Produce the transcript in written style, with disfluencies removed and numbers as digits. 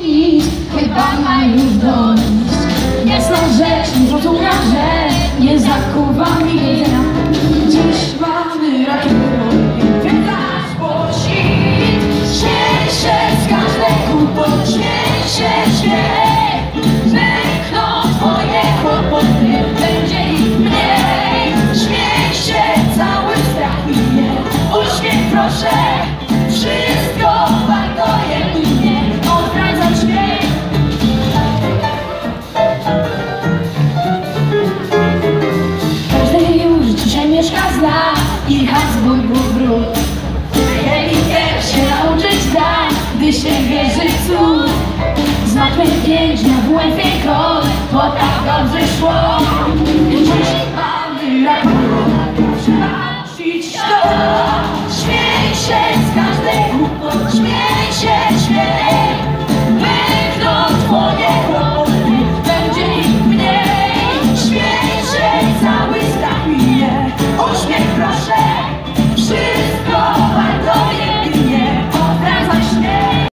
nic, chyba ma już dość. Jasna rzecz, nie zrozumia, że nie zakuwa mi jedzenia. Dziś mamy rakietę, więc nasz poświęt. Śmiej się z każdej kłopoty, śmiej się, śmiej. Znikną twoje kłopoty, będzie ich mniej. Śmiej się, cały strach minie. Uśmiech proszę, wszystko warto jedynie odwracać śmiech. Każdy już dzisiaj mieszka zna i Habsburgów wróg. Heliker się nauczyć da, gdy się wierzy w cud. Znakmy piękna w łęfie kol, bo tak dobrze szło. Dziś mamy rakietę, trzeba nosić to. Śmiej się.